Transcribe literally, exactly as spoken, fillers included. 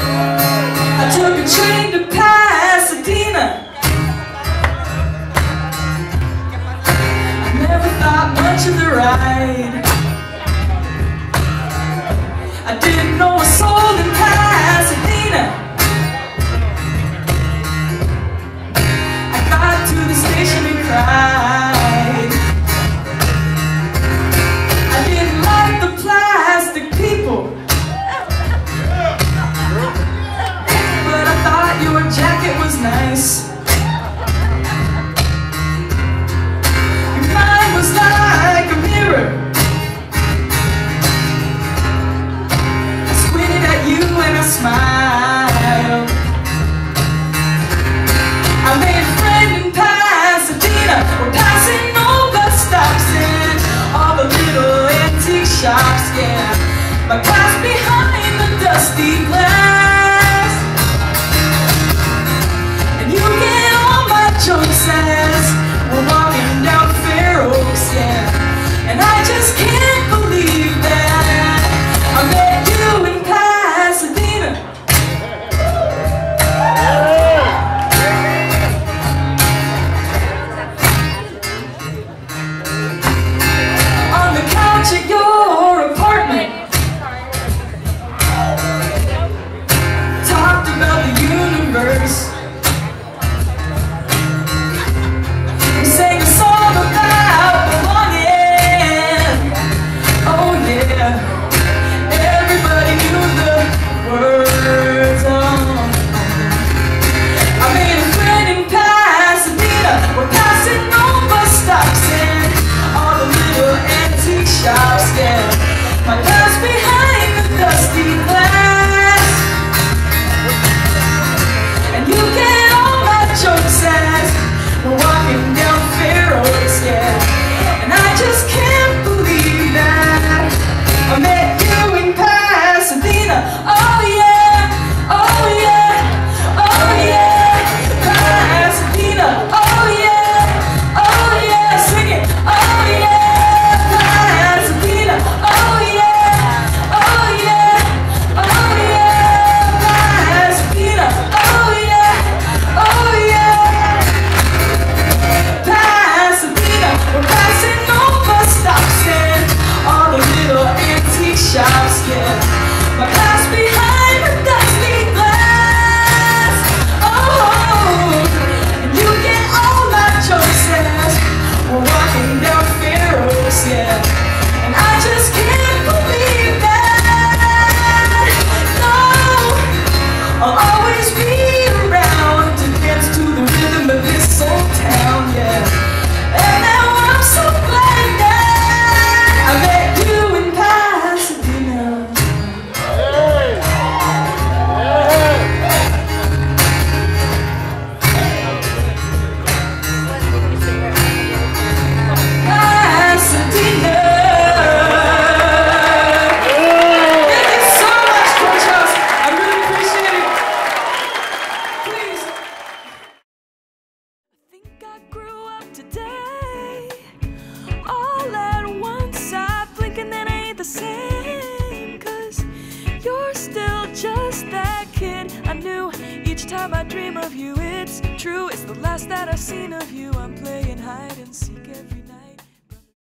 I took a train to Pasadena. I never thought much of the ride. I didn't know a soul in Pasadena. I got to the station and cried. I didn't like the plastic people, but I thought your jacket was nice. Your mind was like a mirror. You and I smiled. I made a friend in Pasadena. We're passing no bus stops and all the little antique shops, yeah. My class behind the dusty glass, and you get all my jokes as we're walking down Fair Oaks, yeah. And I just can't believe that I met you in Pasadena. On the couch at your apartment, talked about the universe. We sang a song about belonging. Oh yeah. Words on. I made a friend in Pasadena. We're passing no bus stops and all the little antique shops, yeah. My class behind the dusty glass, and you get all my jokes as we're walking down Fair Oaks, yeah. And I just can't believe that I met you in Pasadena. Oh yeah, oh yeah, oh yeah, Pasadena. Oh yeah, oh yeah, sing it. Oh yeah, Pasadena. Oh yeah, oh yeah, oh yeah, Pasadena. Oh yeah, oh yeah, Pasadena. We're passing no bus stops and all the little antique shops, yeah. My class behind the dusty glass. Oh, and you get all my jokes as we're walking down Fair Oaks, yeah. And I just can't believe that. No, I'll always be around to dance to the rhythm of this old town, yeah. And now I'm so glad that I met you in Pasadena. I dream of you, it's true. It's the last that I've seen of you. I'm playing hide and seek every